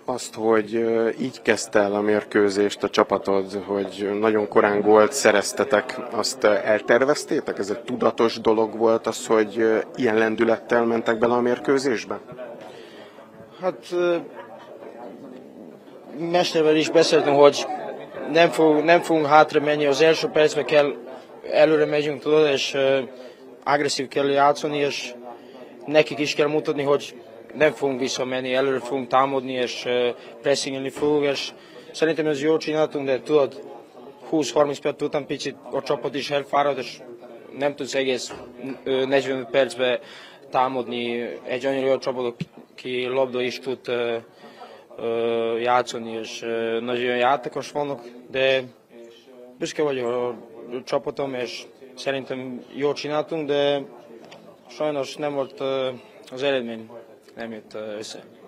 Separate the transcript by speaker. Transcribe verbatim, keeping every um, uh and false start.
Speaker 1: Azt, hogy így kezdte el a mérkőzést a csapatod, hogy nagyon korán gólt szereztetek, azt elterveztétek? Ez egy tudatos dolog volt az, hogy ilyen lendülettel mentek bele a mérkőzésbe?
Speaker 2: Hát mestervel is beszéltem, hogy nem, fog, nem fogunk hátra menni, az első percben kell előre megyünk, tudod, és agresszív kell játszani, és nekik is kell mutatni, hogy nem fogunk visszamenni, előre fogunk támadni, és pressingelni fogunk, és szerintem ez jól csináltunk, de tudod, húsz-harminc perc után picit a csapat is elfárad, és nem tudsz egész negyven percben támadni egy annyira jó csapat, aki labda is tud játszani, és nagyon jó játékos vannak, de büszke vagyok a csapatom, és szerintem jól csináltunk, de sajnos nem volt az eredmény, nem jött össze.